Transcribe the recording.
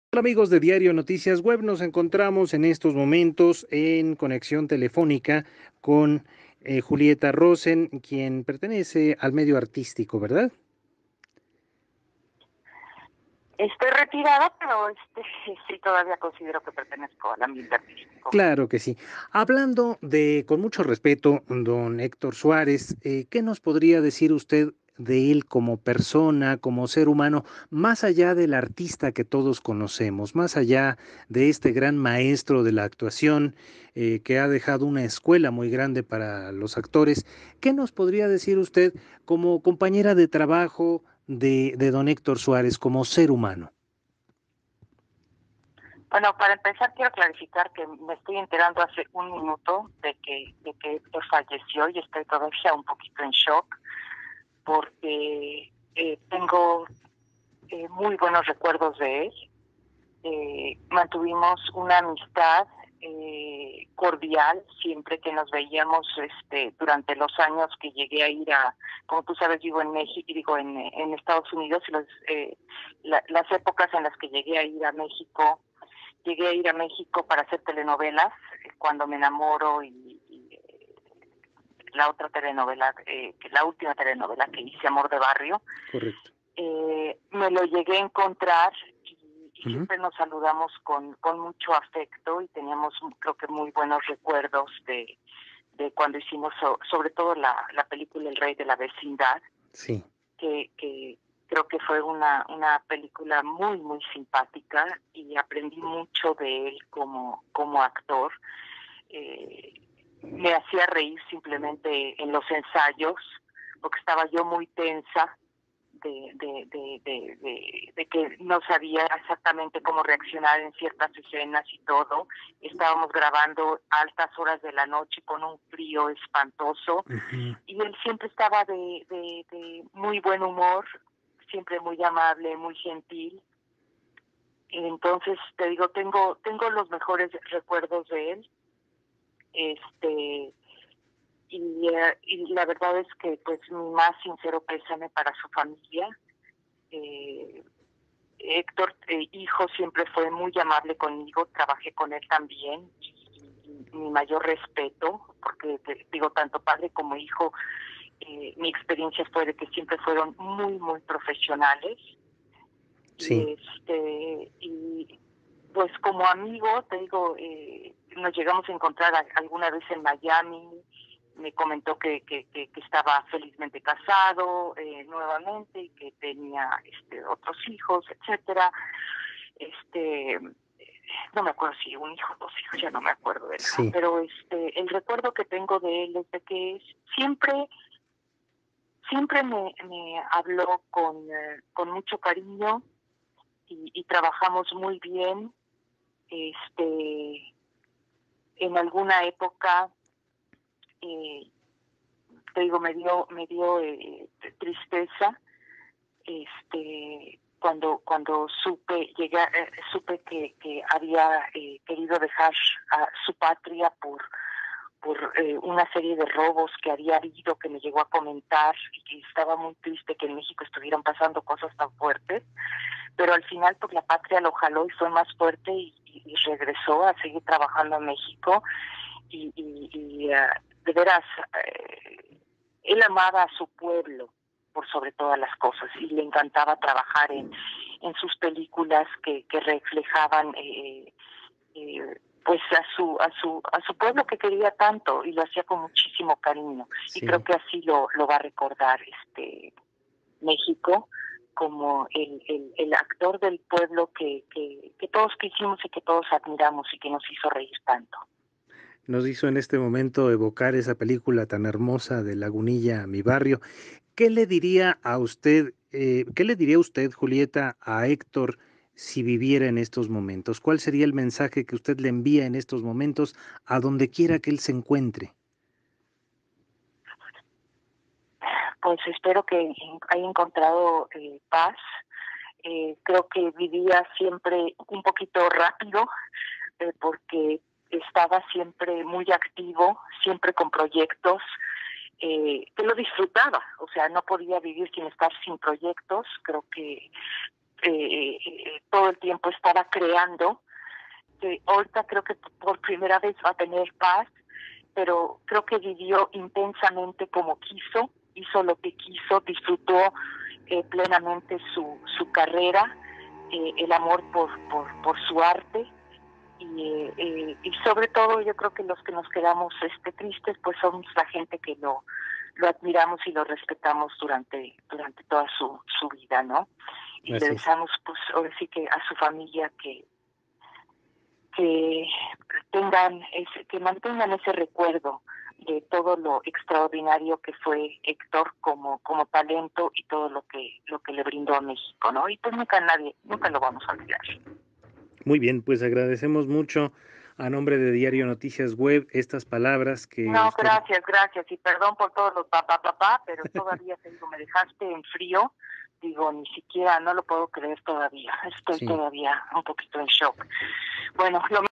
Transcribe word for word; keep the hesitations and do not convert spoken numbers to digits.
Hola amigos de Diario Noticias Web, nos encontramos en estos momentos en conexión telefónica con eh, Julieta Rosen, quien pertenece al medio artístico, ¿verdad? Estoy retirada, pero este, sí todavía considero que pertenezco al ambiente artístico. Claro que sí. Hablando de, con mucho respeto, don Héctor Suárez, eh, ¿qué nos podría decir usted de él como persona, como ser humano, más allá del artista que todos conocemos, más allá de este gran maestro de la actuación eh, que ha dejado una escuela muy grande para los actores? ¿Qué nos podría decir usted como compañera de trabajo de, de don Héctor Suárez, como ser humano? Bueno, para empezar quiero clarificar que me estoy enterando hace un minuto de que, de que Héctor falleció y estoy todavía un poquito en shock porque eh, tengo eh, muy buenos recuerdos de él. Eh, mantuvimos una amistad eh, cordial siempre que nos veíamos este, durante los años que llegué a ir a, como tú sabes, vivo en México, digo en, en Estados Unidos, y los, eh, la, las épocas en las que llegué a ir a México, llegué a ir a México para hacer telenovelas, eh, cuando me enamoro y, y eh, la otra telenovela, eh, la última telenovela que hice, Amor de Barrio. Correcto. Eh, me lo llegué a encontrar y, y Ujú. siempre nos saludamos con, con mucho afecto y teníamos creo que muy buenos recuerdos de, de cuando hicimos so, sobre todo la, la película El Rey de la Vecindad, Sí. que, que creo que fue una, una película muy muy simpática y aprendí mucho de él como, como actor. Eh, Me hacía reír simplemente en los ensayos porque estaba yo muy tensa de, de, de, de, de, de que no sabía exactamente cómo reaccionar en ciertas escenas y todo. Estábamos grabando a altas horas de la noche con un frío espantoso Ujú. y él siempre estaba de, de, de muy buen humor, siempre muy amable, muy gentil. Entonces, te digo, tengo, tengo los mejores recuerdos de él. Este, y, uh, y la verdad es que pues mi más sincero pésame para su familia. Eh, Héctor, eh, hijo, siempre fue muy amable conmigo, trabajé con él también, y, y, y mi mayor respeto, porque te, digo, tanto padre como hijo, eh, mi experiencia fue de que siempre fueron muy, muy profesionales, Sí. y este, y pues como amigo, te digo, eh, nos llegamos a encontrar a, alguna vez en Miami. Me comentó que, que, que, que estaba felizmente casado eh, nuevamente y que tenía este, otros hijos, etcétera. Este, no me acuerdo si un hijo o dos hijos, ya no me acuerdo de nada, Sí. pero este, el recuerdo que tengo de él es de que siempre, siempre me, me habló con, eh, con mucho cariño y, y trabajamos muy bien. Este, en alguna época, eh, te digo, me dio, me dio eh, tristeza, este, cuando, cuando supe, llegué, eh, supe que, que había eh, querido dejar a su patria por, por eh, una serie de robos que había habido, que me llegó a comentar, y que estaba muy triste que en México estuvieran pasando cosas tan fuertes, pero al final pues la patria lo jaló y fue más fuerte y, y, y regresó a seguir trabajando en México y, y, y uh, de veras, eh, él amaba a su pueblo por sobre todas las cosas y le encantaba trabajar en, en sus películas que, que reflejaban eh, eh, pues a su a su a su pueblo que quería tanto, y lo hacía con muchísimo cariño, y creo Sí. que así lo, lo va a recordar este México como el, el, el actor del pueblo que, que, que todos quisimos y que todos admiramos y que nos hizo reír tanto. Nos hizo en este momento evocar esa película tan hermosa de Lagunilla, mi barrio. ¿Qué le diría a usted, eh, qué le diría usted, Julieta, a Héctor si viviera en estos momentos? ¿Cuál sería el mensaje que usted le envía en estos momentos a donde quiera que él se encuentre? Pues espero que haya encontrado eh, paz. Eh, creo que vivía siempre un poquito rápido, eh, porque estaba siempre muy activo, siempre con proyectos, eh, que lo disfrutaba, o sea, no podía vivir sin estar sin proyectos. Creo que eh, eh, todo el tiempo estaba creando, que ahorita creo que por primera vez va a tener paz, pero creo que vivió intensamente como quiso, hizo lo que quiso, disfrutó eh, plenamente su, su carrera, eh, el amor por, por, por su arte, y, eh, y sobre todo yo creo que los que nos quedamos este tristes pues somos la gente que lo lo admiramos y lo respetamos durante durante toda su, su vida, ¿no? Y le Así es. deseamos pues ahora sí que a su familia que que tengan ese, que mantengan ese recuerdo de todo lo extraordinario que fue Héctor como como talento y todo lo que lo que le brindó a México, ¿no? Y pues nunca nadie nunca lo vamos a olvidar. Muy bien, pues agradecemos mucho a nombre de Diario Noticias Web estas palabras que No, usted. gracias, gracias. Y perdón por todos los papá, papá, pero todavía te digo, me dejaste en frío. Digo, ni siquiera, no lo puedo creer todavía. Estoy Sí. todavía un poquito en shock. Bueno, lo